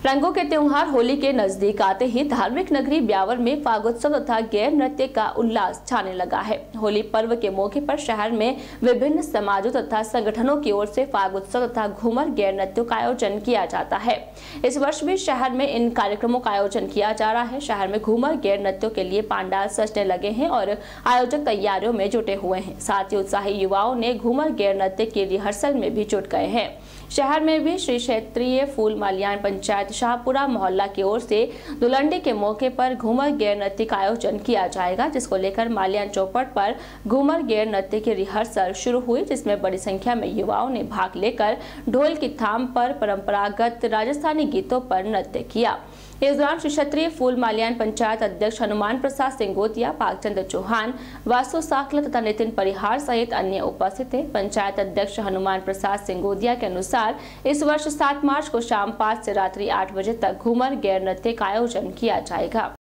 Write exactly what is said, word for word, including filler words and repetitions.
रंगों के त्योहार होली के नजदीक आते ही धार्मिक नगरी ब्यावर में फागोत्सव तथा गैर नृत्य का उल्लास छाने लगा है। होली पर्व के मौके पर शहर में विभिन्न समाजों तथा संगठनों की ओर से फागोत्सव तथा घूमर गैर नृत्यों का आयोजन किया जाता है। इस वर्ष भी शहर में इन कार्यक्रमों का आयोजन किया जा रहा है। शहर में घूमर गैर नृत्यों के लिए पंडाल सजने लगे हैं और आयोजक तैयारियों में जुटे हुए हैं। साथ ही उत्साही युवाओं ने घूमर गैर नृत्य की रिहर्सल में भी जुट गए हैं। शहर में भी श्री क्षेत्रीय फूल माल्यान पंचायत शाहपुरा मोहल्ला की ओर से दुलंडी के मौके पर घूमर गैर नृत्य का आयोजन किया जाएगा, जिसको लेकर माल्यान चौपट पर घूमर गैर नृत्य की रिहर्सल शुरू हुई, जिसमें बड़ी संख्या में युवाओं ने भाग लेकर ढोल की थाम पर परंपरागत राजस्थानी गीतों पर नृत्य किया। इस दौरान श्री क्षेत्रीय फूल माल्यान पंचायत अध्यक्ष हनुमान प्रसाद सिंगोदिया, भागचंद चौहान, वासु साकला तथा नितिन परिहार सहित अन्य उपस्थित थे। पंचायत अध्यक्ष हनुमान प्रसाद सिंगोदिया के अनुसार इस वर्ष सात मार्च को शाम पाँच से रात्रि आठ बजे तक घूमर गैर नृत्य का आयोजन किया जाएगा।